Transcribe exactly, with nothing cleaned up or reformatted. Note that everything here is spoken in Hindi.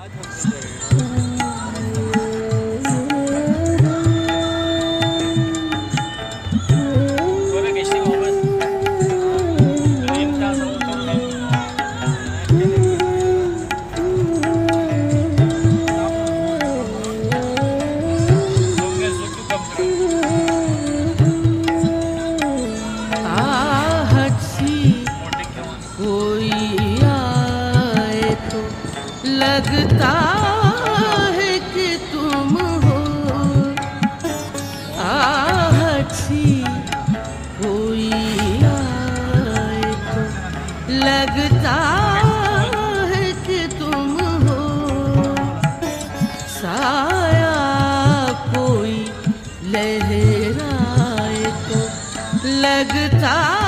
लगता है कि तुम हो आहट सी, कोई आए तो लगता है कि तुम हो साया, कोई लहराए तो लगता